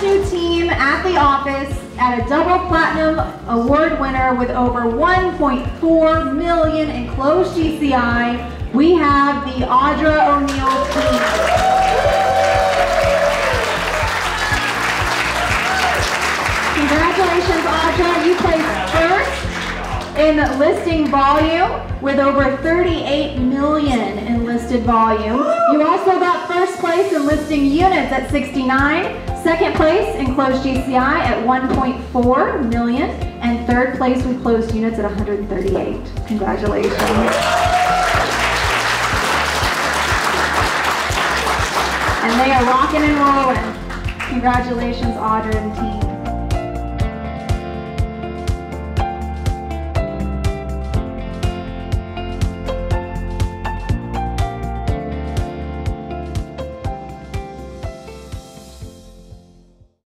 new team at the office at a double platinum award winner with over 1.4 million in closed GCI. We have the Audra O'Neill team. Congratulations, Audra. You placed first in listing volume with over 38 million in listed volume. You also got first place in listing units at 69, second place in closed GCI at 1.4 million, and third place with closed units at 138. Congratulations. And they are rocking and rolling. Congratulations, Audra and team.